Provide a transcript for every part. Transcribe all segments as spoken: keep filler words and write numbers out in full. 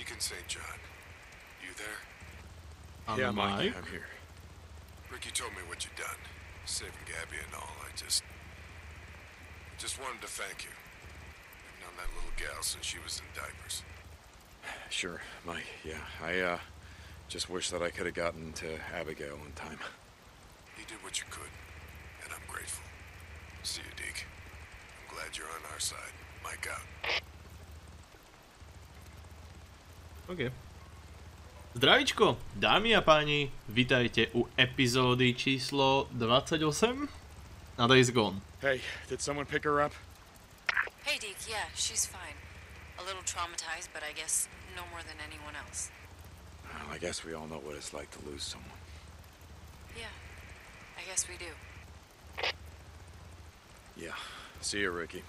Deacon Saint John, you there? I'm Yeah, Mike. Mike, I'm here. Ricky told me what you done, saving Gabby and all. I just... just wanted to thank you. I've known that little gal since she was in diapers. Sure, Mike, yeah. I, uh, just wish that I could have gotten to Abigail in time. You did what you could, and I'm grateful. See you, Deke. I'm glad you're on our side. Mike out. OK. Zdravíčko, dámy a páni, vítajte u epizódy číslo dvadsaťosem na Days Gone. Hey, did someone pick her up? Hey, Deke, yeah, she's fine. A little traumatized, but I guess no more than anyone else. Well, I guess we all know what it's like to lose someone. Yeah, I guess we do. Yeah. See you, Ricky.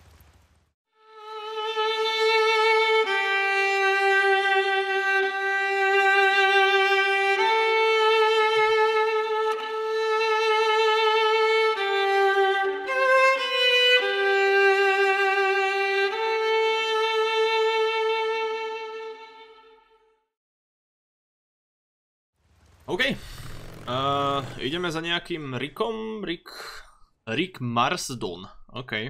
OK. Uh, ideme za nejakým Rickom, Rick... Rick Marston. OK.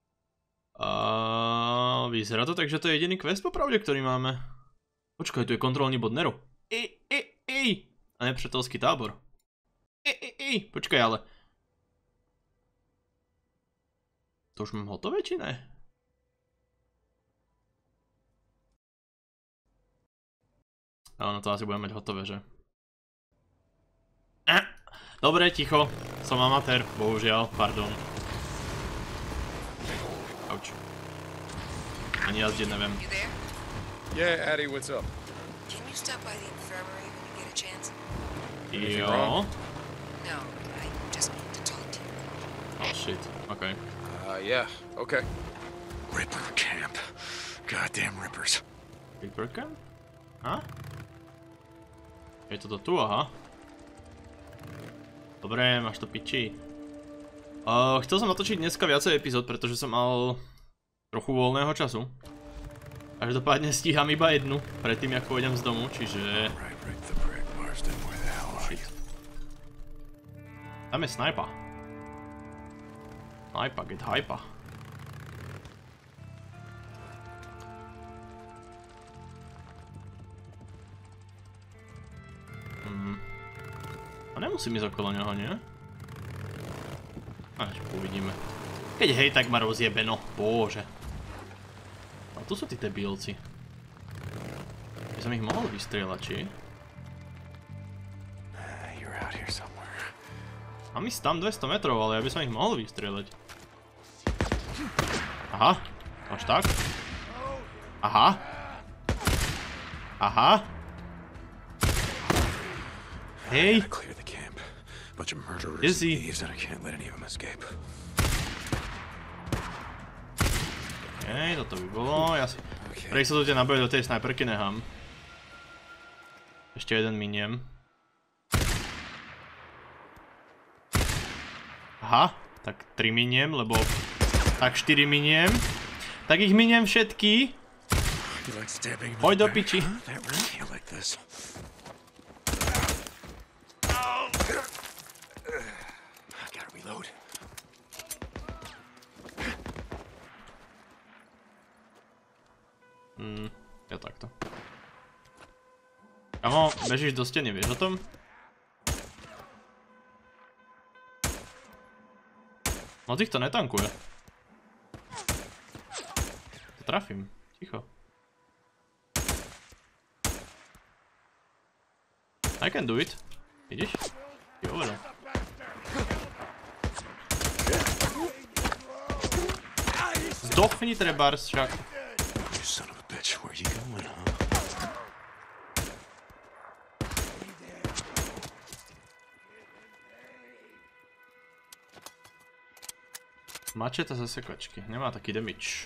Uh, vyzerá to tak, že to je jediný quest popravde, ktorý máme. Počkaj, tu je kontrolný bod Nero. Ej, ej, ej. A nepřátelský tábor. Ej, ej, ej. Počkaj, ale... To už mám hotové, či ne? Áno, to asi budem mať hotové, že? Eh. Dobre, ticho. Som amatér, bohužiaľ, pardon. Auč. Ani jazdiť neviem. You there? Yeah, Addie, what's up? Can you stop by the infirmary when you get a chance? Jo. No, I just need to talk to you. Oh shit, ok. Uh, yeah, okay. Ripper camp. Goddamn rippers. Rippercam? Ha? Je toto tu, aha. Dobre, máš to piči. Uh, chcel som natočiť dneska viacej epizód, pretože som mal trochu voľného času. Každopádne stíham iba jednu, predtým jak pôjdem z domu, čiže... Shit. Tam je snajpa. Snajpa, get hypa. Hmm. A nemusím ísť okolo neho, nie? Až uvidíme. Keď hej, tak ma rozjebe, no. Bože. A tu sú tí debilci. By som ich mohol vystrieľať, či? Mám ísť tam dvesto metrov, ale ja by som ich mohol vystrieľať. Aha. Až tak? Aha. Aha. Hej. Bunch of murderers Is he? and thieves, and I can't let any of them escape. Hej, toto by bolo, ja si... Prej sa tu tie naboje do tej snajperky nechám. Ešte jeden miniem. Aha, tak tri miniem, lebo... Tak štyri miniem. Tak ich miniem všetky. Poď do piči. Hmm, ja takto. Kamo, bežíš do steny, vieš o tom? No týchto netankuje. To trafím, ticho. I can do it. Vidíš? Jo, vedo. Zdochni trebárs však. Where you going, huh? Mačeta ze sekačky, nemá taký damage.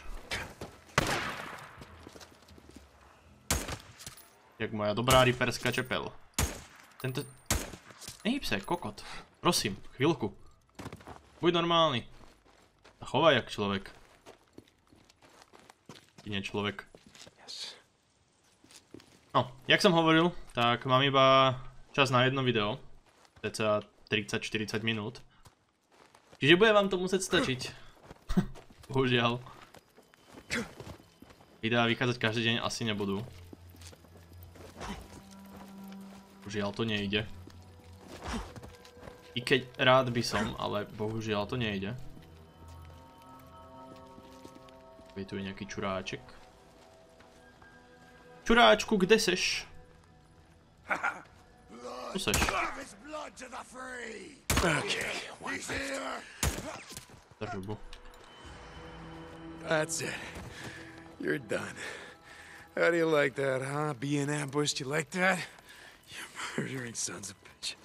Jak moja dobrá riperská čepel. Tento... Nehyb sa, kokot. Prosím, chvíľku. Buď normálny. A chovaj jak človek. Ty nie človek. No, jak som hovoril, tak mám iba čas na jedno video. Cca tridsať štyridsať minút. Čiže bude vám to musieť stačiť. Bohužiaľ. Videá vychádzať každý deň asi nebudú. Bohužiaľ to nejde. I keď rád by som, ale bohužiaľ to nejde. Je tu nejaký čuráček. Čuráčku, kde seš? Tu seš. Držbu. That's it. You're done. How do you like that, huh? Being ambushed, you like that? You murdering sons of bitches.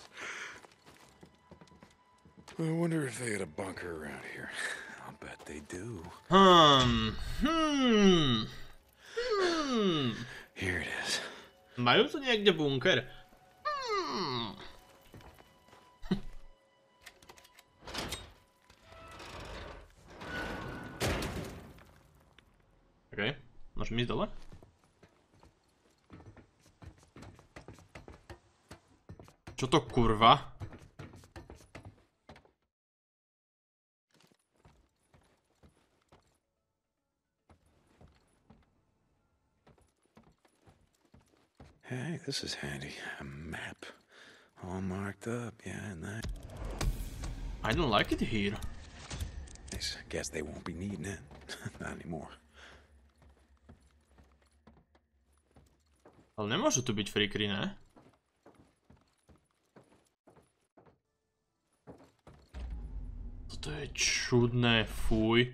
I wonder if they had a bunker around here. I'll bet they do. Hmm. Hmm. Hmm. Here it is. Majú tu niekde bunker? Hmm. OK, môžem ísť dole? Čo to kurva? Hey, this is handy. A map. All marked up, yeah, and that. I don't like it here. Nice. Guess they won't be needing it. Not anymore. Ale nemôžu tu byť freakery, ne? Toto je čudné, fuj.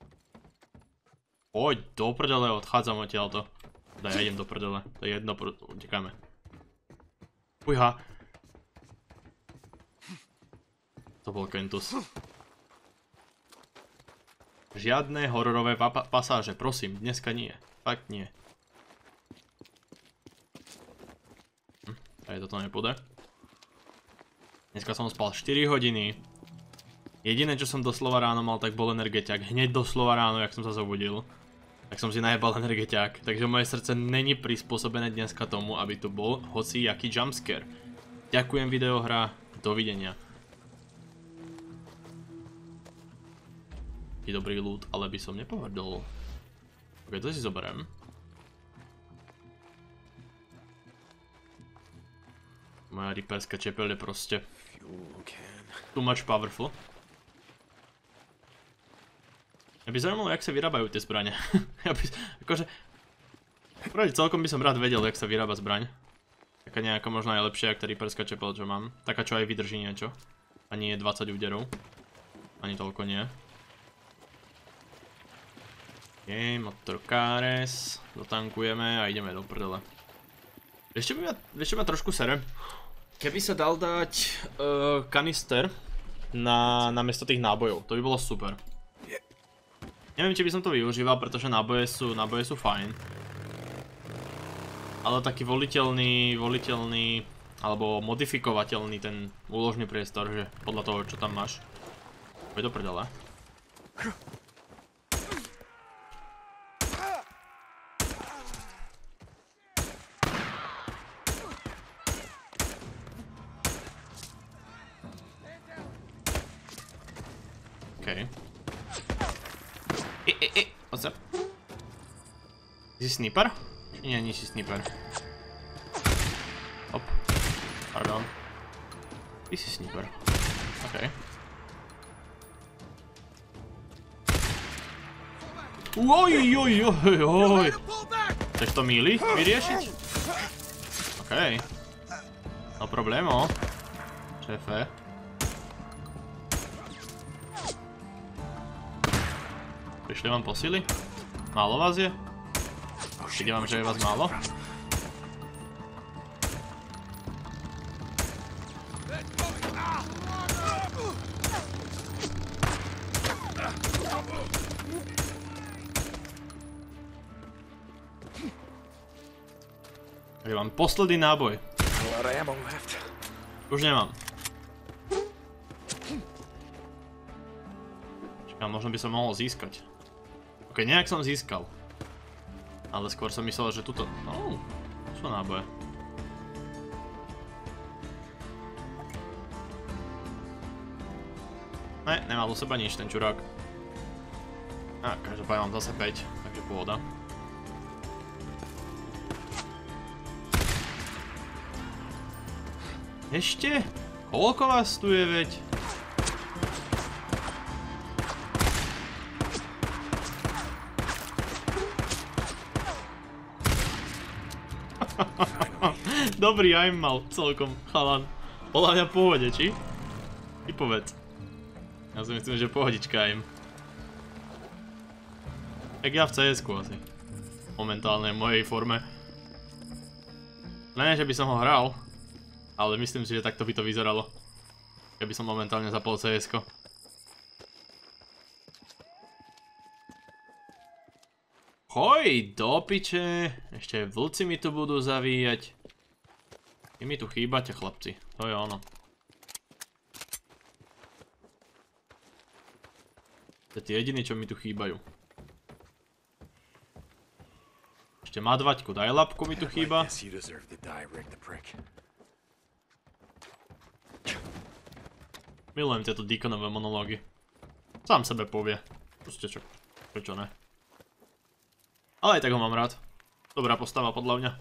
Poď do prdele, odchádzam odtiaľto. Daj, ja idem do prdele, to je jedno, utekáme. Fujha. To bol Kentus. Žiadne hororové pa pasáže, prosím, dneska nie. Fakt nie. Hm, aj toto nepôjde. Dneska som spal štyri hodiny. Jediné, čo som doslova ráno mal, tak bol energetiak. Hneď doslova ráno, jak som sa zobudil. Tak som si najebal energetiak. Takže moje srdce není prispôsobené dneska tomu, aby tu bol hoci jaký jumpscare. Ďakujem videohra, dovidenia. Je dobrý loot, ale by som nepohrdol. Ok, to si zoberiem. Moja riperská čepel je proste too much powerful. Mňa by zaujímalo, jak sa vyrábajú tie zbrane. Ja by, akože... Pravde, celkom by som rád vedel, jak sa vyrába zbraň. Taká nejaká možno aj lepšia, jak tá riperská čepel, čo mám. Taká, čo aj vydrží niečo. Ani je dvadsať úderov. Ani toľko nie. Ok, motorkáres. Dotankujeme a ideme do prdele. Ešte by ma, ešte ma trošku sere. Keby sa dal dať uh, kanister na, na miesto tých nábojov, to by bolo super. Neviem, či by som to využíval, pretože náboje sú, náboje sú fajn. Ale taký voliteľný, voliteľný, alebo modifikovateľný ten úložný priestor, že podľa toho, čo tam máš. Poď do prdele. OK. E, e, e, what's up? Si sniper? Nie, nie si sniper. Hop. Pardon. Ty si sniper. OK. Oj, oj, oj, oj. Chceš to míli vyriešiť? OK. No problémo. Šéfe. Prišli vám posily? Málo vás je? Ide vám, že je vás málo? Je vám posledný náboj. Už nemám. Čakám, možno by som mohol získať. Ok, nejak som získal. Ale skôr som myslel, že tuto... No, sú náboje? Ne, nemal do seba nič ten čurák. A každopádne mám zase päť, takže pôvoda. Ešte? Koľko vás tu je, veď? Dobrý aim mal celkom, chalan. Podľa mňa v pohode, či? Ty povedz. Ja si myslím, že pohodička aim. Tak ja v cé esku asi. Momentálne v mojej forme. Ne, že by som ho hral. Ale myslím si, že takto by to vyzeralo. Keby som momentálne zapol cé esko. Hoj, do piče. Ešte vlci mi tu budú zavíjať. Vy mi tu chýbate, chlapci. To je ono. To je tí jediní, čo mi tu chýbajú. Ešte madvaťku, daj labku mi tu chýba. Milujem tieto Deaconové monológy. Sám sebe povie. Proste čo, prečo ne. Ale aj tak ho mám rád. Dobrá postava podľa mňa.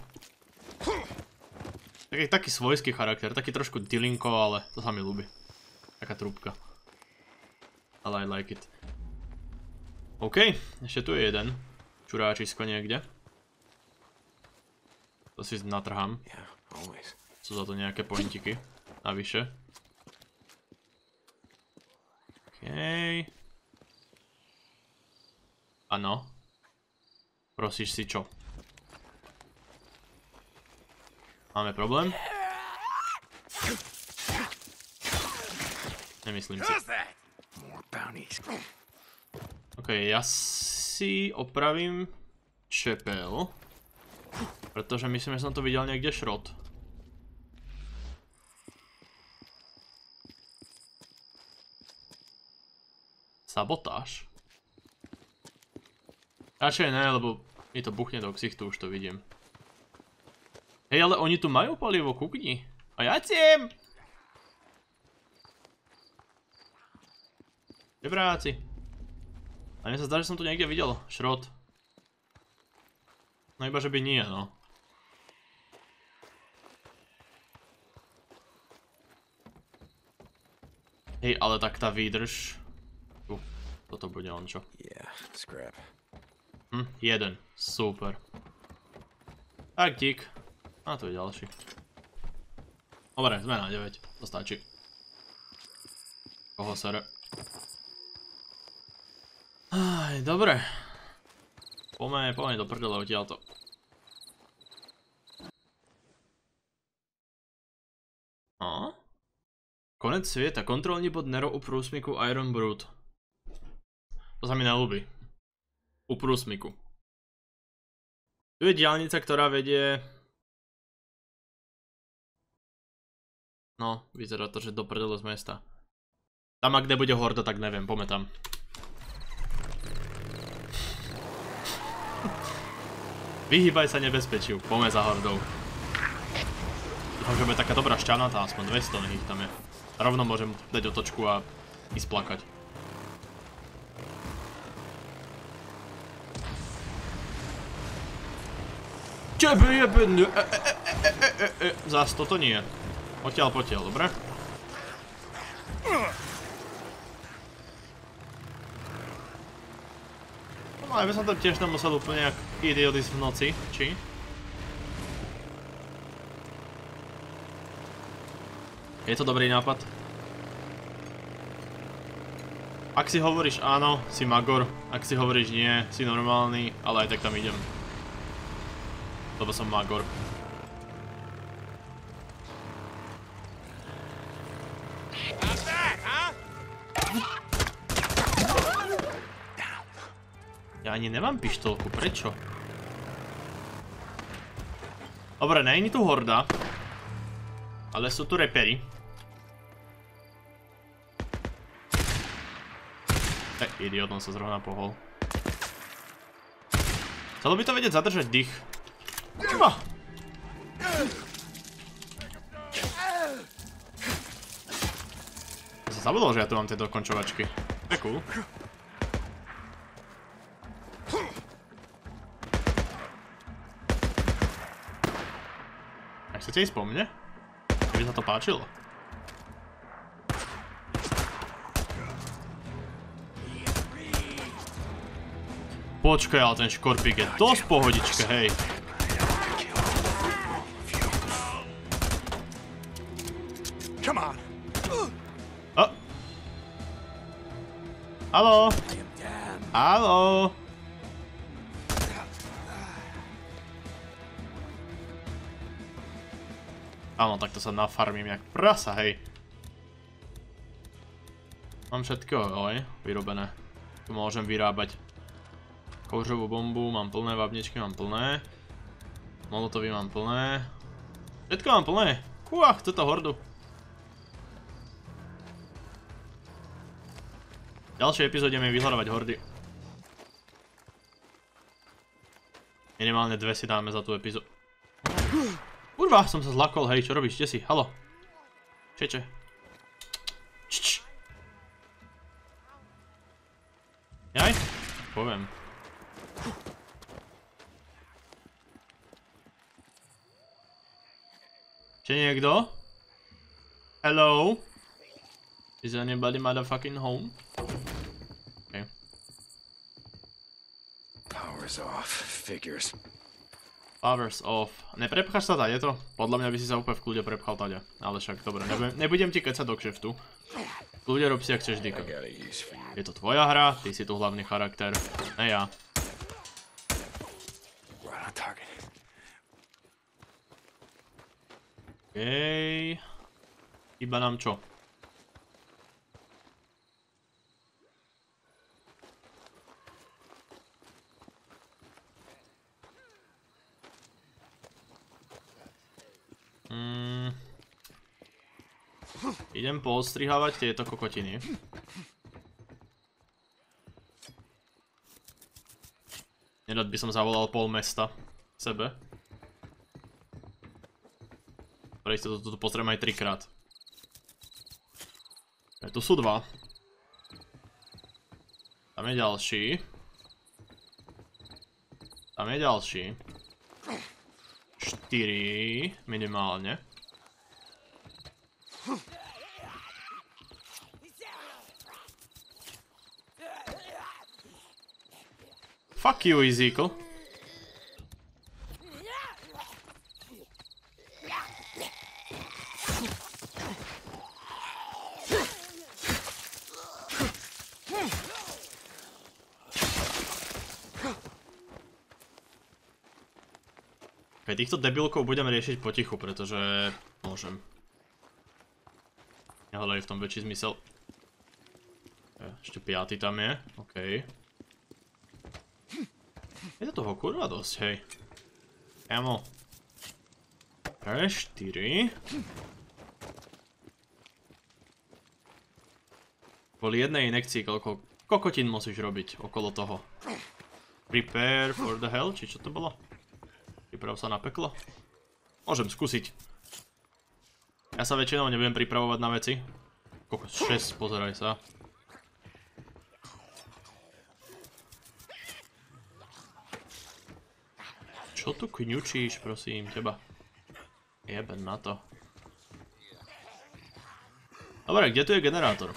Taký, taký svojský charakter, taký trošku dilinko, ale to sa mi ľúbi. Taká trúbka. Ale I like it. OK, ešte tu je jeden. Čuráčisko niekde. To si natrhám. Sú za to nejaké pointiky. Navyše. OK. Áno. Prosíš si čo? Máme problém? Nemyslím si. OK, ja si opravím čepel. Pretože myslím, že som to videl niekde šrot. Sabotáž? Radšej ne, lebo mi to buchne do ksichtu, už to vidím. Hej, ale oni tu majú palivo, kukni. A ja chcem! Debráci. A mne sa zdá, že som tu niekde videl šrot. No iba, že by nie, no. Hej, ale tak tá výdrž... Tu, toto bude on čo. Hm, jeden. Super. Tak, dík. A tu je ďalší. Dobre, sme na deväť. To stačí. Koho sere? Aj, dobre. Poďme, poďme do prdele odtiaľto. A? Konec sveta. Kontrolní bod Nero u průsmyku Iron Brood. To sa mi nelúbi. U prúsmyku. Tu je diaľnica, ktorá vedie... No, vyzerá to, že do prdele z mesta. Tam, a kde bude horda, tak neviem, poďme tam. Vyhýbaj sa nebezpečiu, poďme za hordou. Dúfam, že bude taká dobrá šťavnatá, aspoň dvesto nech ich tam je. Rovno môžem dať otočku a ísť plakať. Tebe jebene, e, e, e, e, e, e, zas toto nie. Odtiaľ potiaľ, dobre? No aj by som tam tiež nemusel úplne jak idiot ísť v noci, či? Je to dobrý nápad? Ak si hovoríš áno, si magor. Ak si hovoríš nie, si normálny, ale aj tak tam idem. Lebo som magor. Ja ani nemám pištolku, prečo? Dobre, není tu horda. Ale sú tu repery. Ej, idiot, on sa zrovna pohol. Chcelo by to vedieť zadržať dých. Zabudol, že ja tu mám tie dokončovačky. To je cool. A chcete ísť po mne? Keby sa to páčilo. Počkaj, ale ten škorpík je dosť pohodička, hej. Come on. Oh. Haló? Haló? Áno, takto sa nafarmím jak prasa, hej. Mám všetko, oj, vyrobené. Tu môžem vyrábať kouřovú bombu, mám plné vápničky, mám plné. Molotovy mám plné. Všetko mám plné. Uach, chce to hordu. V ďalšej epizóde mi vyhľadávať hordy. Minimálne dve si dáme za tú epizódu. Kurva, som sa zlakol, hej, čo robíš, kde si? Haló? Čeče. Čč. Jaj? Poviem. Če niekto? Hello? Is anybody motherfucking home? Okay. Power's off. Figures. Powers off. Neprepcháš sa tady to? Podľa mňa by si sa úplne v kľude prepchal tady. Ale však, dobre, nebudem, nebudem ti kecať do kšeftu. V kľude rob si, jak chceš, Dika. Je to tvoja hra, ty si tu hlavný charakter, ne ja. Okej. Iba nám čo? Mm. Idem poostrihávať tieto kokotiny. Nerad by som zavolal pol mesta sebe. Pre istotu tu pozriem aj trikrát. E, tu sú dva. Tam je ďalší. Tam je ďalší. Štyri minimálne. Fuck you, Ezekiel. Okay, týchto debilkov budem riešiť potichu, pretože môžem. Nehľadajú v tom väčší zmysel. Ešte piaty tam je, okej. Je to toho kurva dosť, hej. Kámo. Pre štyri. Kvôli jednej inekcii, koľko kokotín musíš robiť okolo toho. Prepare for the hell, či čo to bolo? Priprav sa na peklo? Môžem skúsiť. Ja sa väčšinou nebudem pripravovať na veci. Kokos, šesť, pozeraj sa. Čo tu kňučíš, prosím teba? Jeben na to. Dobre, kde tu je generátor?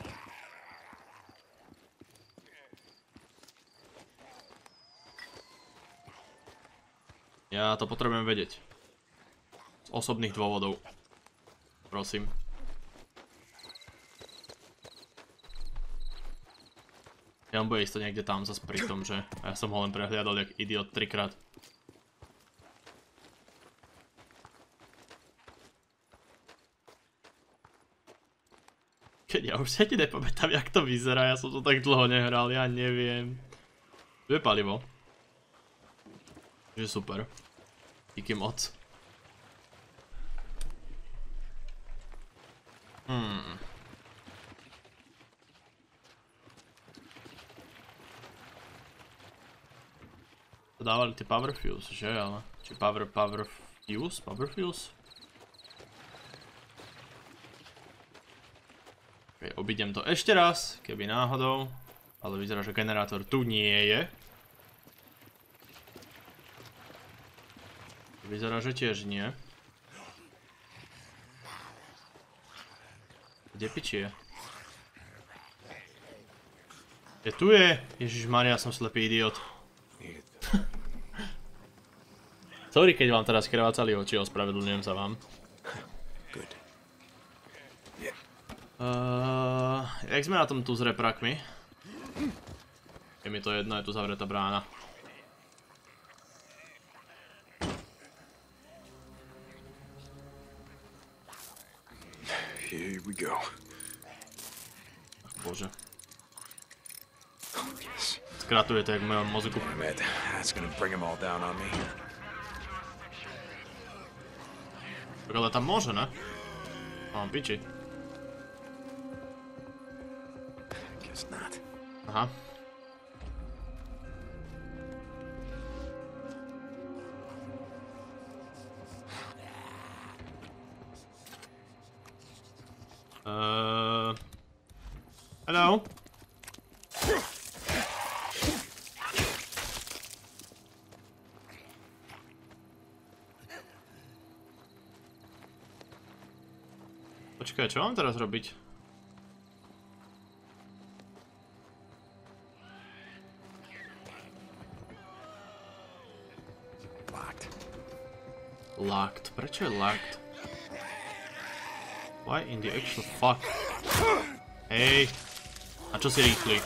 Ja to potrebujem vedieť. Z osobných dôvodov. Prosím. Ja on bude isto niekde tam zase pri tom, že ja som ho len prehliadol jak idiot trikrát. Keď ja už sa ti nepamätám, jak to vyzerá, ja som to tak dlho nehral, ja neviem. Tu je palivo. Takže super. Díky moc. Hmm. To dávali tie power fuse, že? Ale... Či power, power fuse? Power fuse? Okay, obidem to ešte raz, keby náhodou. Ale vyzerá, že generátor tu nie je. Vyzerá, že tiež nie. Kde piči je? Je tu je! Ježišmaria, som slepý idiot. Sorry, keď vám teraz krvácali oči, ospravedlňujem sa vám. Uh, jak sme na tom tu s reprakmi? Je mi to jedno, je tu zavretá brána. Here we go. Ach, bože. Skratuje to jak v mojom mozgu. That's gonna bring them all down on me. Tak ale tam môže, ne? Mám piči. Guess not. Aha. Uh, hello? Počkaj, čo mám teraz robiť? Locked. Locked. Prečo je locked? Why in the actual fuck? Hej. A čo si rýchli?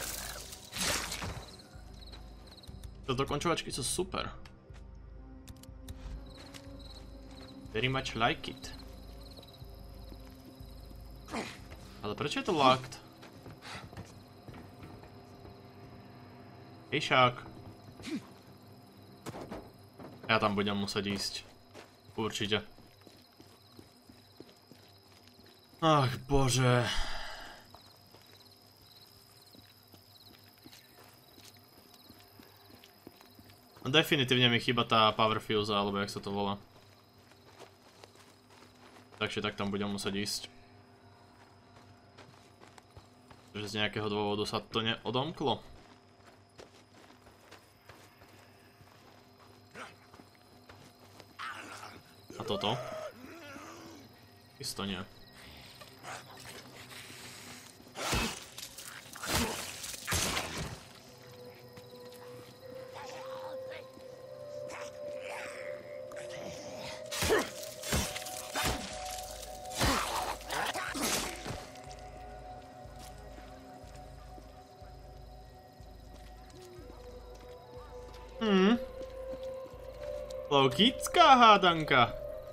To dokončovačky sú super. Very much like it. Ale prečo je to locked? Hej šák. Ja tam budem musieť ísť. Určite. Ach bože. Definitívne mi chýba tá power fuse, alebo jak sa to volá. Takže tak tam budem musieť ísť. Takže z nejakého dôvodu sa to neodomklo. A toto? Isto nie. Hmm. Logická hádanka.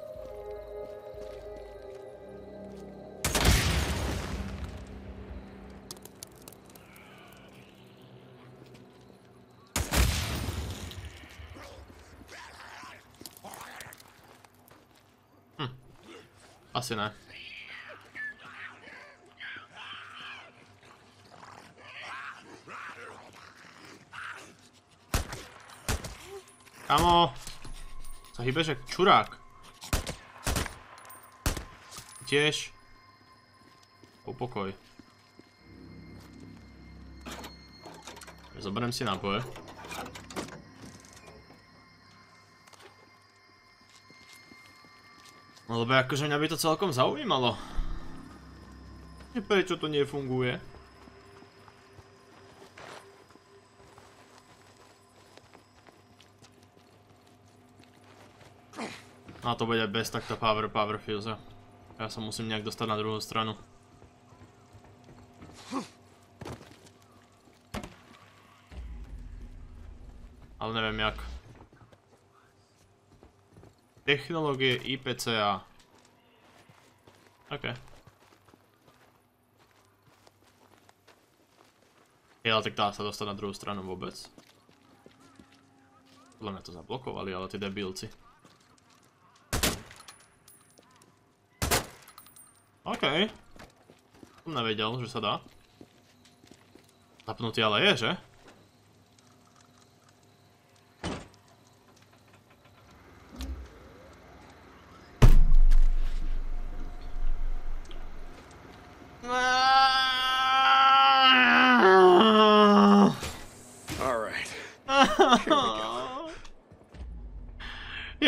Hm. Asi ne. Kamo, sa hýbeš jak čurák. Tiež. Upokoj. Zoberiem si nápoje. Lebo akože mňa by to celkom zaujímalo. Prečo to nefunguje? A to bude bez takto power power fuse. Ja sa musím nejak dostať na druhú stranu. Ale neviem jak. Technológie I P C A. OK. Ja, tak dá sa dostať na druhú stranu vôbec. Podľa mňa to zablokovali, ale tí debilci. OK. Som nevedel, že sa dá. Zapnutý ale je, že?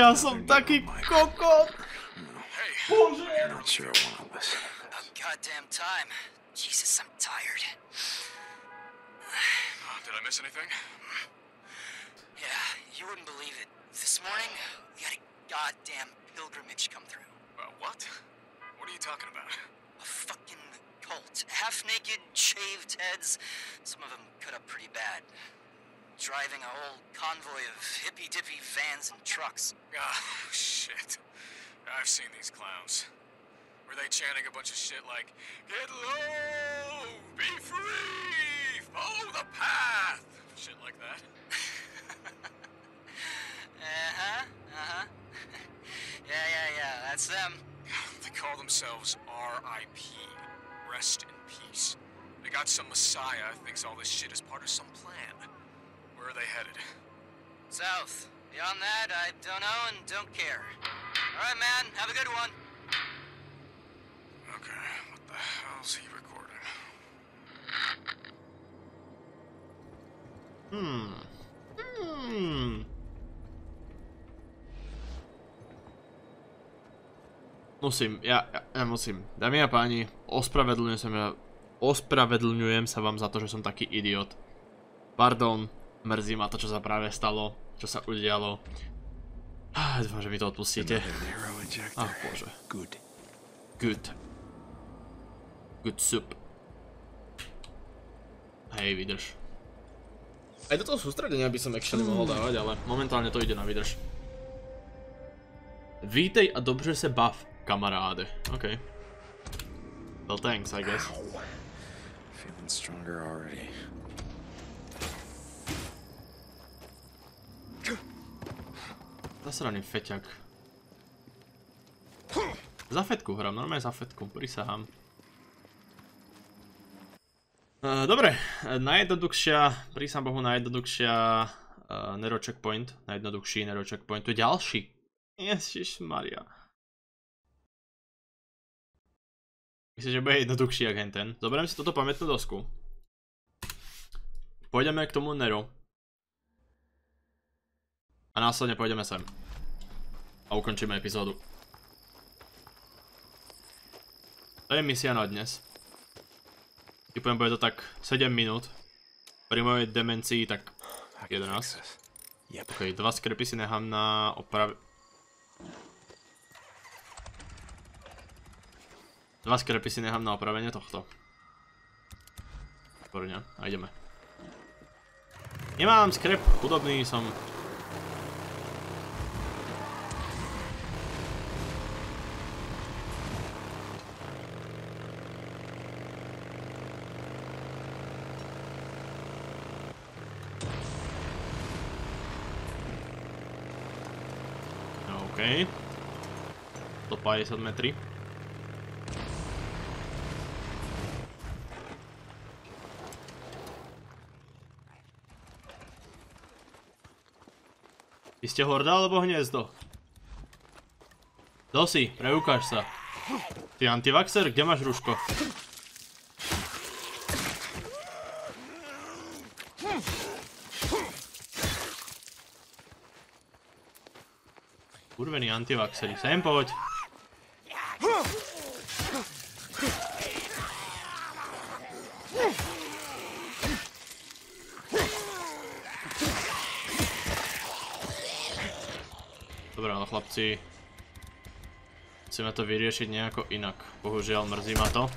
Ja som taký kokot. Bože. I'm not sure I want all this. About goddamn time. Jesus, I'm tired. Did I miss anything? Yeah, you wouldn't believe it. This morning, we had a goddamn pilgrimage come through. Uh, what? What are you talking about? A fucking cult. Half-naked, shaved heads. Some of them cut up pretty bad. Driving a whole convoy of hippy-dippy vans and trucks. Oh, shit. I've seen these clowns. Were they chanting a bunch of shit like, "Get low! Be free! Follow the path!" Shit like that? Uh-huh, uh-huh. Yeah, yeah, yeah, that's them. They call themselves R I P. Rest in peace. They got some messiah who thinks all this shit is part of some plan. Where are they headed? South. Beyond that, I don't know and don't care. All right, man, have a good one. Okay, what the hell's he recording? Hmm. Hmm. Musím, ja, ja, ja musím. Dámy a páni, ospravedlňujem sa, ja, ospravedlňujem sa vám za to, že som taký idiot. Pardon, mrzí ma to, čo sa práve stalo, čo sa udialo. Dúfam, že mi to odpustíte. Ach, bože. Good. Good. Good soup. Hej, vydrž. Aj do toho sústredenia by som actually mohol dávať, ale momentálne to ide na vydrž. Vítej a dobře se bav, kamaráde. OK. Well, thanks, I guess. Feeling stronger already. Zasraný feťak. Za fetku hrám, normálne za fetku, prisahám. Uh, dobre, najjednoduchšia, prísam bohu najjednoduchšia uh, Nero checkpoint, najjednoduchší Nero checkpoint, tu je ďalší. Ježišmaria. Myslím, že bude jednoduchší jak henten. Zoberiem si toto pamätnú dosku. Pôjdeme k tomu Nero. A následne pôjdeme sem. A ukončíme epizódu. To je misia na dnes. Typujem, bude to tak sedem minút. Pri mojej demencii tak jedenásť. Ok, dva skrepy si nechám na oprav... Dva skrepy si nechám na opravenie tohto. Výborne, a ideme. Nemám skrep, chudobný som. OK. sto päťdesiat metrí. Vy ste horda alebo hniezdo? Kto si? Preukáž sa. Ty antivaxer? Kde máš rúško? Kurvený antivaxeri, sem poď. Dobre, ale chlapci, musíme to vyriešiť nejako inak. Bohužiaľ, mrzí ma to.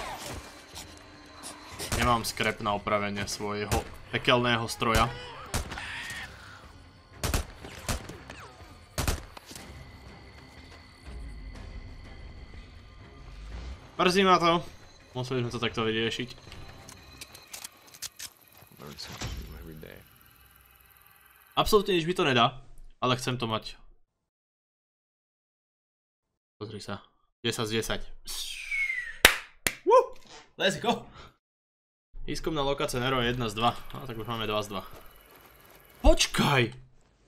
Nemám skrep na opravenie svojho pekelného stroja. Mrzí ma to. Museli sme to takto vyriešiť. Absolútne nič mi to nedá, ale chcem to mať. Pozri sa. desať z desať. Woo! Let's go! Výskumná lokácia Nero je jedna z dva. No tak už máme dva z dva. Počkaj!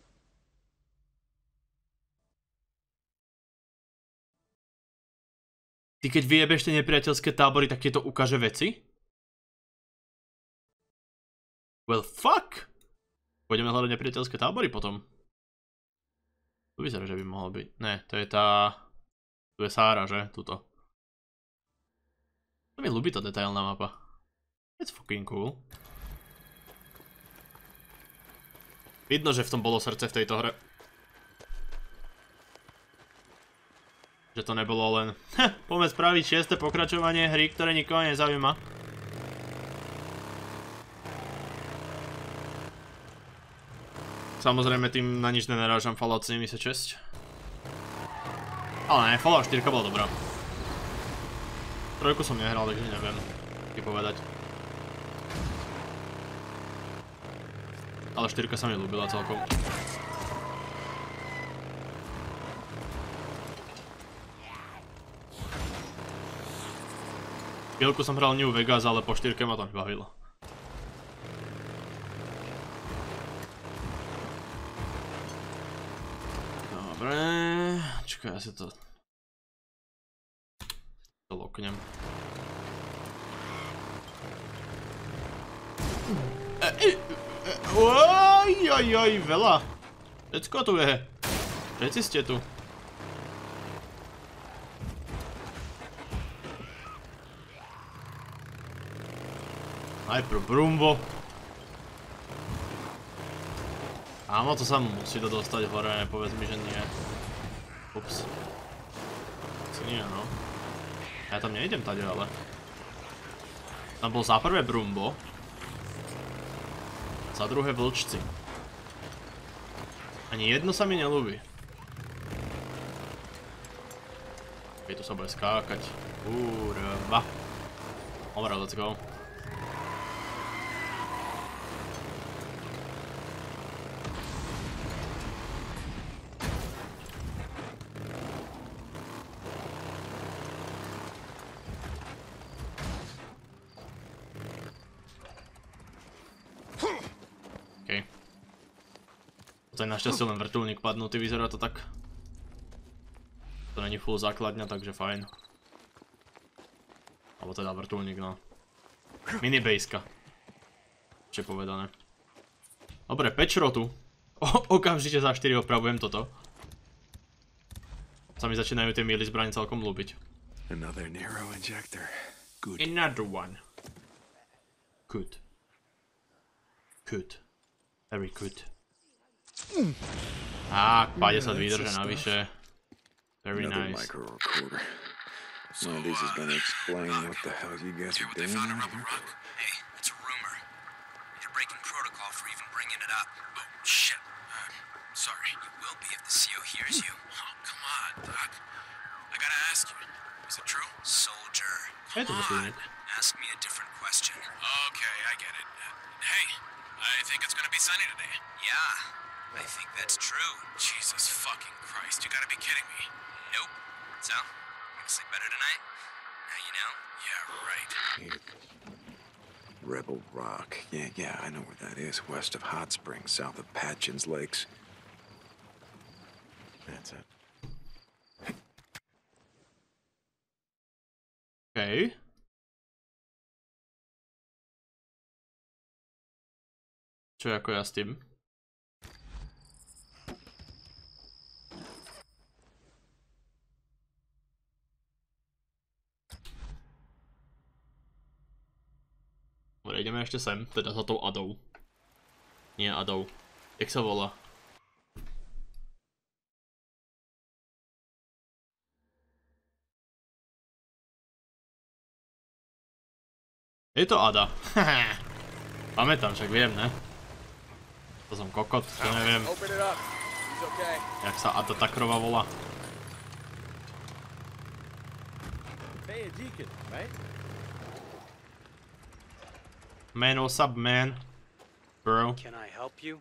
Ty keď vyjebeš tie nepriateľské tábory, tak ti to ukáže veci? Well fuck! Pôjdeme hľadať nepriateľské tábory potom. Tu vyzerá, že by mohlo byť. Ne, to je tá... Tu je Sára, že? Tuto. To mi ľúbi tá detailná mapa. It's fucking cool. Vidno, že v tom bolo srdce v tejto hre. Že to nebolo len... Poďme spraviť šieste pokračovanie hry, ktoré nikoho nezaujíma. Samozrejme tým na nič nenarážam, Fallout sedemdesiatšesť. Ale ne, Fallout štyri bola dobrá. Trojku som nehral, takže neviem ti povedať. Ale štyri sa mi ľúbila celkom. Chvíľku som hral New Vegas, ale po štyri ma to nebavilo. Dobre, čakaj, ja si to... to loknem. Oj, oj, oj, veľa. Všetko tu je. Všetci ste tu. Najprv Brumbo. Áno, to sa musí to dostať hore, nepovedz mi, že nie. Ups. Si nie, no. Ja tam nejdem tady, ale. Tam bol za prvé Brumbo. Za druhé vlčci. Ani jedno sa mi neľúbi. Keď tu sa bude skákať. Kurva. Dobre, let's go. To je našťastie len vrtuľník padnutý, vyzerá to tak. To není full základňa, takže fajn. Alebo teda vrtuľník, no. Mini baseka. Čo je povedané. Dobre, päť šrotu. Okamžite za štyri opravujem toto. Sa mi začínajú tie melee zbrane celkom ľúbiť. Another narrow injector. Good. Another one. Good. Good. Very good. Á, päťdesiat vydrža navyše. Very nice. Micro recorder. One of these is gonna explain what the hell you guys are doing. Hey, it's a rumor. You're breaking protocol for even bringing it up. Oh, shit. Uh, sorry. You will be if the C O hears you. Oh, come on, Doc. I gotta ask you. Is it true? Soldier. Hey, to Come on. Ask me a different question. Okay, I get it. Uh, hey, I think it's gonna be sunny today. Yeah. I think that's true. Jesus fucking Christ, you gotta be kidding me. Nope. So, gonna sleep better tonight? Now you know? Yeah, right. Rebel Rock. Yeah, yeah, I know where that is. West of Hot Springs, south of Patchins Lakes. That's it. Okay. Čo ako ja s tým? Dobre, ideme ešte sem, teda za tou Adou. Nie Adou. Jak sa volá? Je to Ada. Pamätám, však viem, ne? To som kokot, to neviem. Jak sa Ada Takrova volá. Man, what's up, man? Bro. Can I help you?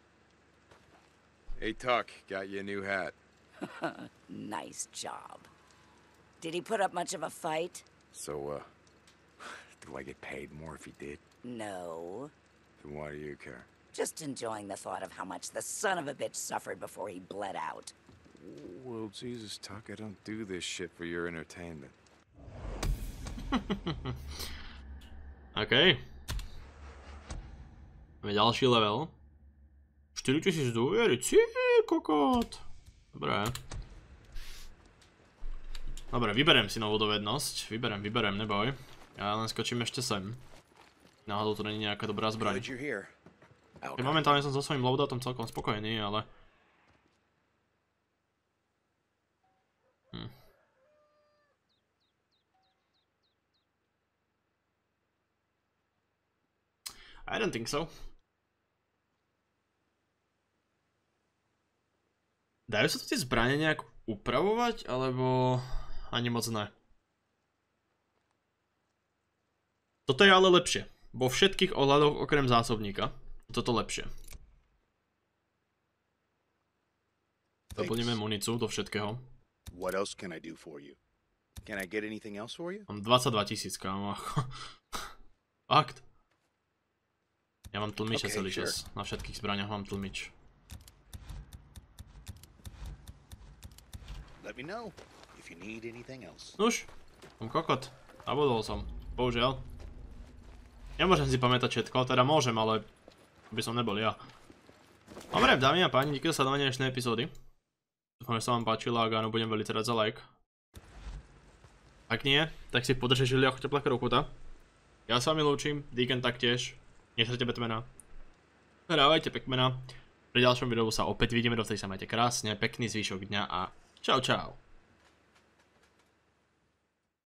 Hey, Tuck, got you a new hat. Nice job. Did he put up much of a fight? So, uh, do I get paid more if he did? No. Then why do you care? Just enjoying the thought of how much the son of a bitch suffered before he bled out. Well, Jesus, Tuck, I don't do this shit for your entertainment. OK. Máme ďalší level. štyritisíc dôvery, cí kokot. Dobre. Dobre, vyberiem si novú dovednosť. Vyberiem, vyberiem, neboj. Ja len skočím ešte sem. Náhodou to není nejaká dobrá zbraň. Keď momentálne som so svojím loadoutom celkom spokojný, ale... Hm. I don't think so. Dajú sa tu tie zbrane nejak upravovať, alebo ani moc ne? Toto je ale lepšie. Vo všetkých ohľadoch okrem zásobníka. Toto lepšie. Doplníme municu do všetkého. What else can I do for you? Can I get anything else for you? Mám dvadsaťdva tisíc, kámo. Fakt. Ja mám tlmiče celý čas. Na všetkých zbraniach mám tlmič. Let me know if you need anything else. Nuž, som kokot. Zabudol som. Bohužiaľ. Nemôžem si pamätať všetko, teda môžem, ale by som nebol ja. Dobre, dámy a páni, díky za sledovanie dnešnej epizódy. Dúfam, že sa vám páčila, ak áno, budem veľmi rád za like. Ak nie, tak si podržte žili ako teplá krokuta. Ja sa vami lúčim, Deacon taktiež. Nesrete Batmana. Hrávajte pekmena. Pri ďalšom videu sa opäť vidíme, dovtedy sa majte krásne, pekný zvyšok dňa a čau čau.